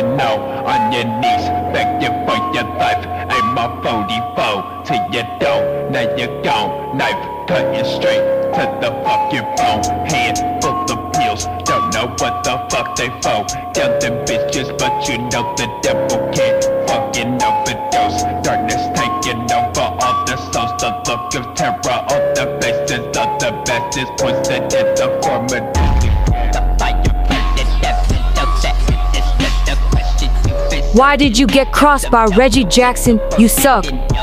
know, on your knees, begging for your life. Aim my 44 till you don't, now you're gone. Knife cutting straight to the fucking bone. Hand full of pills, don't know what the fuck they for. Killing bitches, but you know the devil can't fucking overdose. Darkness taking over all the souls. The look of terror on the faces of the masses, poison in the form of Why did you get crossed by Reggie Jackson? You suck.